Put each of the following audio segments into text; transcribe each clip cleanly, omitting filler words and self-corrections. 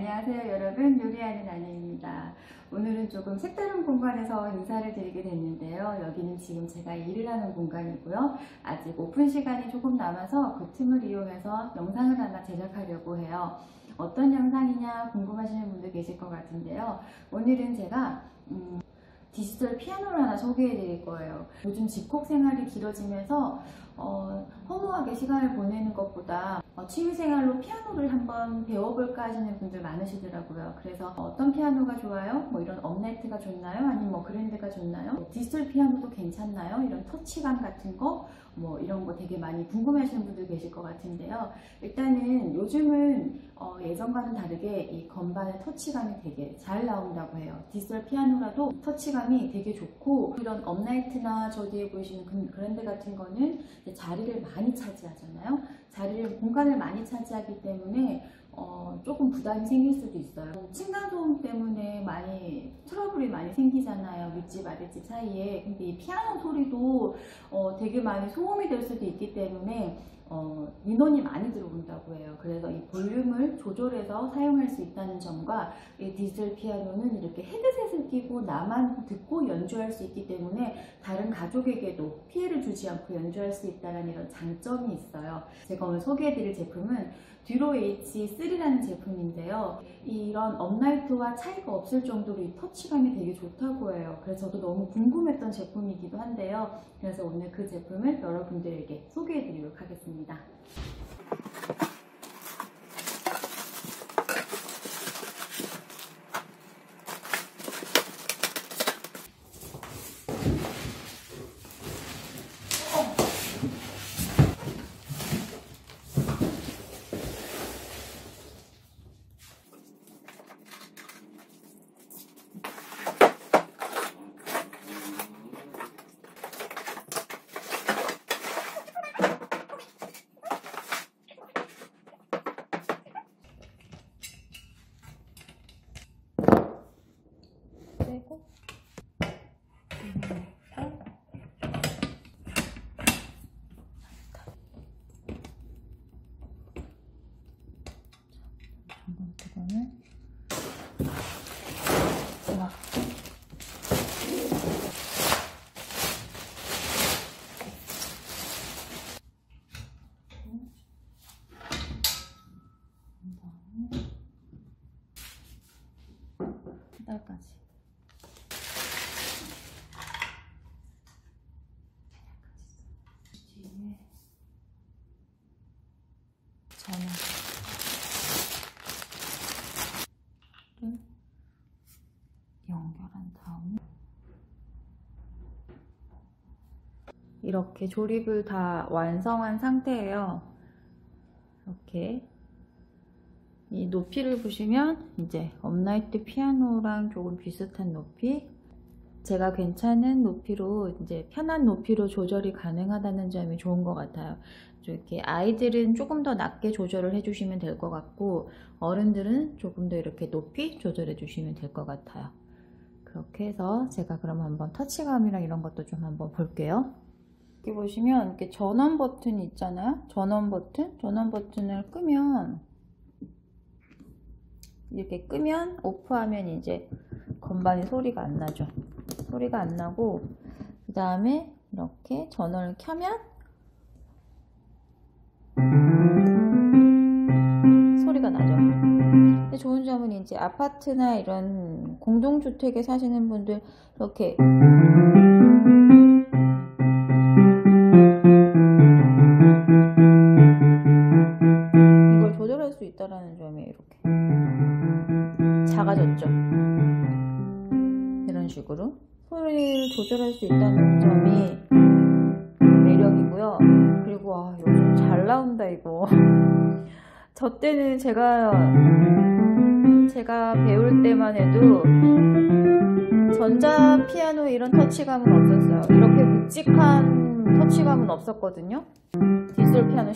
안녕하세요 여러분, 요리하는 아내입니다. 오늘은 조금 색다른 공간에서 인사를 드리게 됐는데요. 여기는 지금 제가 일을 하는 공간이고요. 아직 오픈 시간이 조금 남아서 그 틈을 이용해서 영상을 하나 제작하려고 해요. 어떤 영상이냐 궁금하시는 분들 계실 것 같은데요. 오늘은 제가 디지털 피아노를 하나 소개해 드릴 거예요. 요즘 집콕 생활이 길어지면서 허무하게 시간을 보내는 것보다 취미생활로 피아노를 한번 배워볼까 하시는 분들 많으시더라고요. 그래서 어떤 피아노가 좋아요? 뭐 이런 업라이트가 좋나요? 아니면 뭐 그랜드가 좋나요? 디지털 피아노도 괜찮나요? 이런 터치감 같은 거 뭐 이런 거 되게 많이 궁금해하시는 분들 계실 것 같은데요. 일단은 요즘은 예전과는 다르게 이 건반의 터치감이 되게 잘 나온다고 해요. 디지털 피아노라도 터치감이 되게 좋고, 이런 업라이트나 저 뒤에 보이시는 그랜드 같은 거는 자리를 많이 차지하잖아요. 공간을 많이 차지하기 때문에 조금 부담이 생길 수도 있어요. 층간소음 때문에 트러블이 많이 생기잖아요. 윗집 아랫집 사이에. 근데 이 피아노 소리도 되게 많이 소음이 될 수도 있기 때문에 민원이 많이 들어온다고 해요. 그래서 이 볼륨을 조절해서 사용할 수 있다는 점과, 이 디지털 피아노는 이렇게 헤드셋을 끼고 나만 듣고 연주할 수 있기 때문에 다른 가족에게도 피해를 주지 않고 연주할 수 있다는 이런 장점이 있어요. 제가 오늘 소개해드릴 제품은 듀로 H3라는 제품인데요. 이런 업라이트와 차이가 없을 정도로 이 터치감이 되게 좋다고 해요. 그래서 저도 너무 궁금했던 제품이기도 한데요. 그래서 오늘 그 제품을 여러분들에게 소개해드리도록 하겠습니다. 이거는 페달까지. 뒤에 전원 연결한 다음에 이렇게 조립을 다 완성한 상태예요. 이렇게 이 높이를 보시면 이제 업라이트 피아노랑 조금 비슷한 높이, 제가 괜찮은 높이로, 이제 편한 높이로 조절이 가능하다는 점이 좋은 것 같아요. 이렇게 아이들은 조금 더 낮게 조절을 해주시면 될 것 같고, 어른들은 조금 더 이렇게 높이 조절해 주시면 될 것 같아요. 그렇게 해서 제가 그럼 한번 터치감이랑 이런 것도 좀 한번 볼게요. 여기 보시면 이렇게 전원 버튼이 있잖아요. 전원 버튼을 끄면, 이렇게 끄면, 오프하면 이제 건반이 소리가 안 나죠. 소리가 안 나고, 그 다음에 이렇게 전원을 켜면 소리가 나죠. 근데 좋은 점은 이제 아파트나 이런 공동주택에 사시는 분들 이렇게 이걸 조절할 수 있다는 점이 이렇게 작아졌죠. 이런 식으로 소리를 조절할 수 있다는 점이 매력이고요. 그리고 요즘 잘 나온다 이거. 저 때는 제가 배울 때만 해도 전자 피아노 이런 터치감은 없었어요. 이렇게 묵직한 터치감은 없었거든요. 디지털 피아노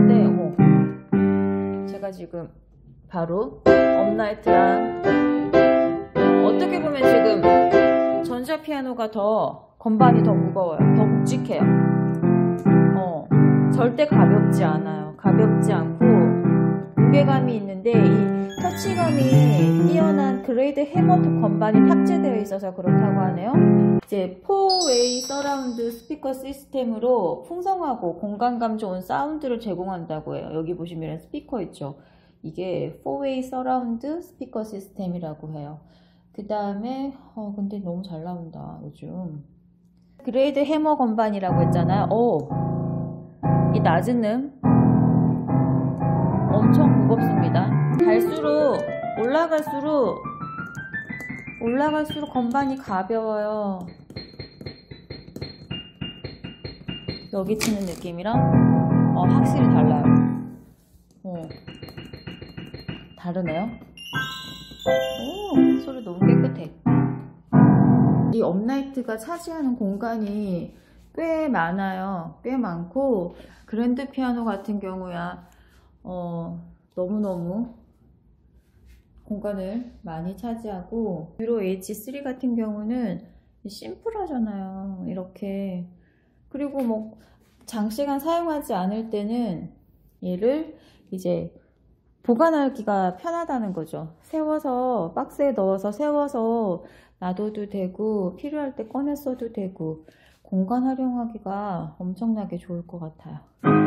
싫어했는데 제가 지금 바로 업라이트랑, 어떻게 보면 지금 전자 피아노가 건반이 더 무거워요. 더 묵직해요. 절대 가볍지 않아요. 가볍지 않고 공개감이 있는데 이 터치감이 뛰어난 그레이드 해머 건반이 탑재되어 있어서 그렇다고 하네요. 이제 4웨이 서라운드 스피커 시스템으로 풍성하고 공간감 좋은 사운드를 제공한다고 해요. 여기 보시면 스피커 있죠. 이게 4웨이 서라운드 스피커 시스템이라고 해요. 그 다음에 근데 너무 잘 나온다 요즘. 그레이드 해머 건반이라고 했잖아요. 이 낮은 음 엄청 무겁습니다. 올라갈수록 건반이 가벼워요. 여기 치는 느낌이랑 확실히 달라요. 다르네요. 오, 소리 너무 깨끗해. 이 업라이트가 차지하는 공간이 꽤 많아요. 꽤 많고 그랜드 피아노 같은 경우야 너무너무 공간을 많이 차지하고 유로 H3 같은 경우는 심플하잖아요. 이렇게. 그리고 뭐 장시간 사용하지 않을 때는 얘를 이제 보관하기가 편하다는 거죠. 세워서 박스에 넣어서 세워서 놔둬도 되고 필요할 때 꺼내 써도 되고 공간 활용하기가 엄청나게 좋을 것 같아요.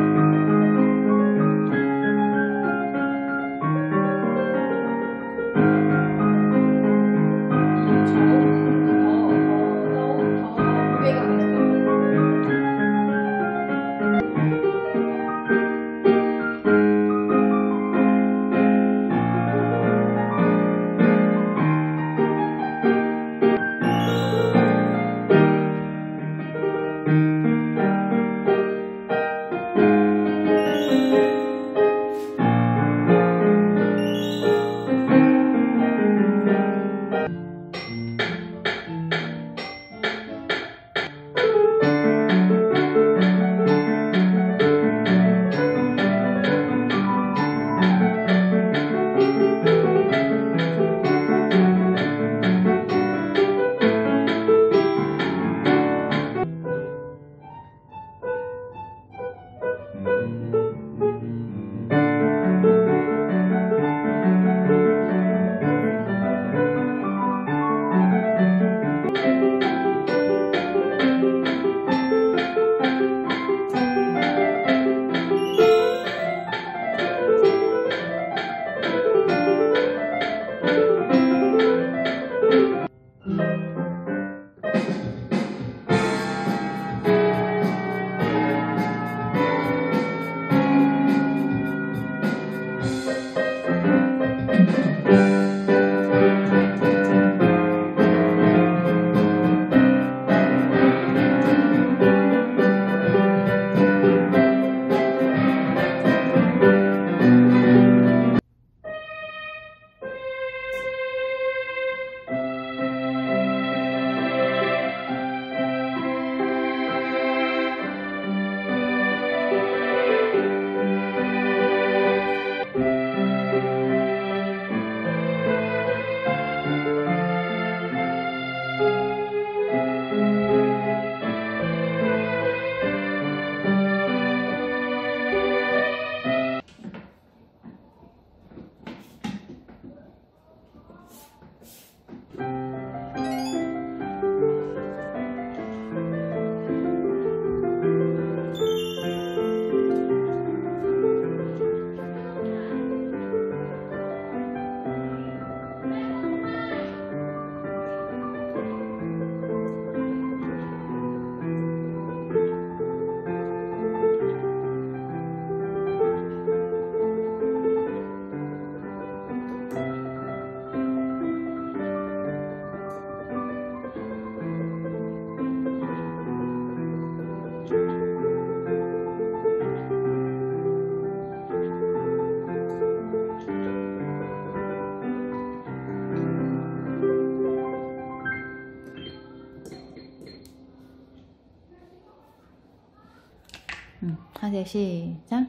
하세요. 시작.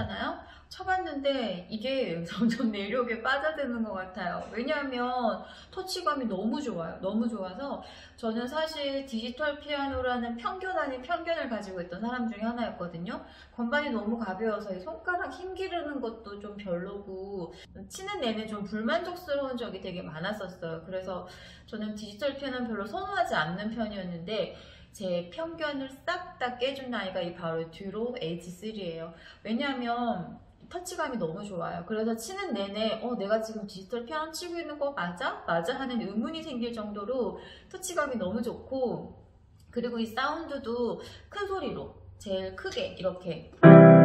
쳐봤잖아요. 쳐봤는데 이게 점점 내력에 빠져드는 것 같아요. 왜냐하면 터치감이 너무 좋아요. 너무 좋아서 저는 사실 디지털 피아노라는 편견 아닌 편견을 가지고 있던 사람 중에 하나였거든요. 건반이 너무 가벼워서 이 손가락 힘 기르는 것도 좀 별로고 치는 내내 좀 불만족스러운 적이 되게 많았었어요. 그래서 저는 디지털 피아노는 별로 선호하지 않는 편이었는데 제 편견을 싹 다 깨준 아이가 이 바로 듀로 H3예요. 왜냐하면 터치감이 너무 좋아요. 그래서 치는 내내 내가 지금 디지털 피아노 치고 있는 거 맞아? 맞아? 하는 의문이 생길 정도로 터치감이 너무 좋고, 그리고 이 사운드도 큰 소리로 제일 크게 이렇게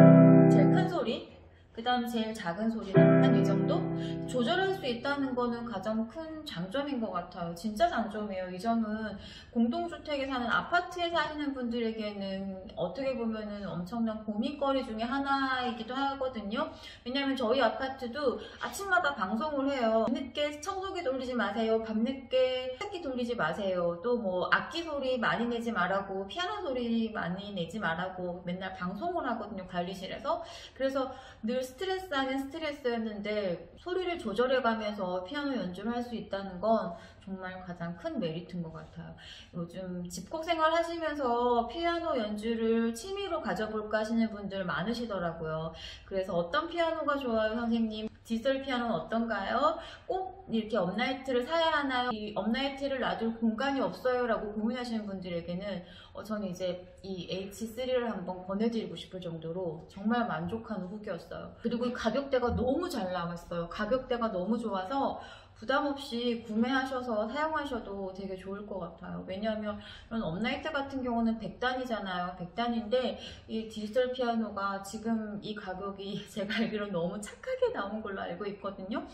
제일 큰 소리, 그 다음 제일 작은 소리는 한 이 정도 조절할 수 있다는 거는 가장 큰 장점인 것 같아요. 진짜 장점이에요. 이 점은 공동주택에 사는, 아파트에 사시는 분들에게는 어떻게 보면은 엄청난 고민거리 중에 하나이기도 하거든요. 왜냐하면 저희 아파트도 아침마다 방송을 해요. 밤늦게 청소기 돌리지 마세요. 밤늦게 세탁기 돌리지 마세요. 또 뭐 악기 소리 많이 내지 말라고, 피아노 소리 많이 내지 말라고 맨날 방송을 하거든요, 관리실에서. 그래서 늘 스트레스 아닌 스트레스였는데 소리를 조절해가면서 피아노 연주를 할 수 있다는 건 정말 가장 큰 메리트인 것 같아요. 요즘 집콕 생활 하시면서 피아노 연주를 취미로 가져볼까 하시는 분들 많으시더라고요. 그래서 어떤 피아노가 좋아요, 선생님? 디지털 피아노는 어떤가요? 꼭 이렇게 업라이트를 사야 하나요? 이 업라이트를 놔둘 공간이 없어요 라고 고민하시는 분들에게는 저는 이제 이 H3를 한번 권해드리고 싶을 정도로 정말 만족하는 후기였어요. 그리고 가격대가 너무 잘 나왔어요. 가격대가 너무 좋아서 부담없이 구매하셔서 사용하셔도 되게 좋을 것 같아요. 왜냐하면 이런 업라이트 같은 경우는 100단이잖아요. 100단인데 이 디지털 피아노가 지금 이 가격이 제가 알기로 너무 착하게 나온 걸로 알고 있거든요.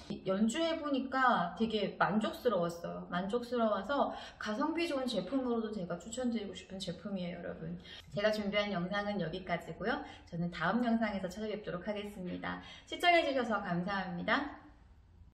연주해보니까 되게 만족스러웠어요. 만족스러워서 가성비 좋은 제품으로도 제가 추천드리고 싶은 제품이에요, 여러분. 제가 준비한 영상은 여기까지고요. 저는 다음 영상에서 찾아뵙도록 하겠습니다. 시청해주셔서 감사합니다.